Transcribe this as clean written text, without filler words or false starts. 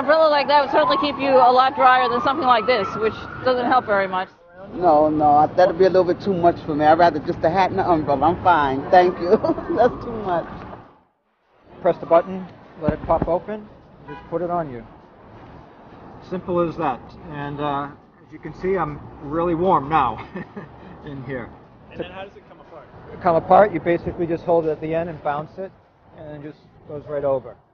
umbrella like that would certainly keep you a lot drier than something like this, which doesn't help very much. No, that'd be a little bit too much for me. I'd rather just a hat and an umbrella. I'm fine, thank you. That's too much. Press the button, let it pop open, just put it on you. Simple as that. And as you can see, I'm really warm now in here. And then how does it come apart? Come apart, you basically just hold it at the end and bounce it, and then it just goes right over.